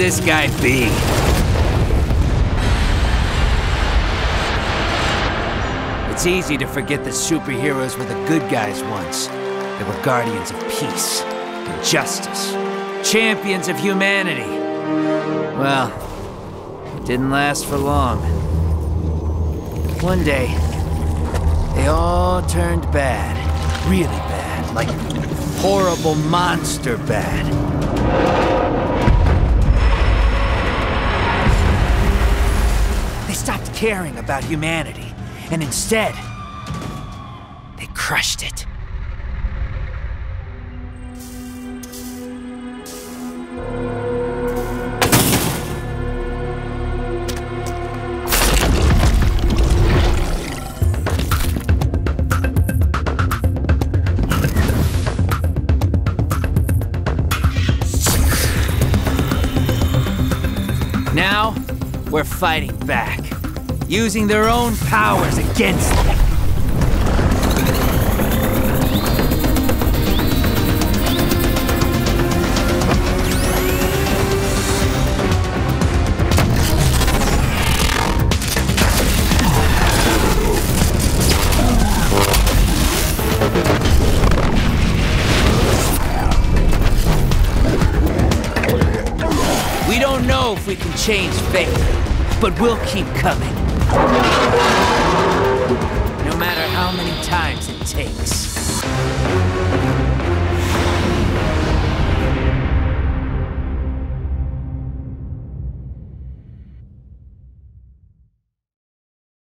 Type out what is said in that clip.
this guy be? It's easy to forget that superheroes were the good guys once. They were guardians of peace and justice, champions of humanity. Well, it didn't last for long. One day, they all turned bad. Really bad. Like horrible monster bad. They stopped caring about humanity, and instead, they crushed it. Now, we're fighting back, using their own powers against them. We don't know if we can change fate, but we'll keep coming. No matter how many times it takes.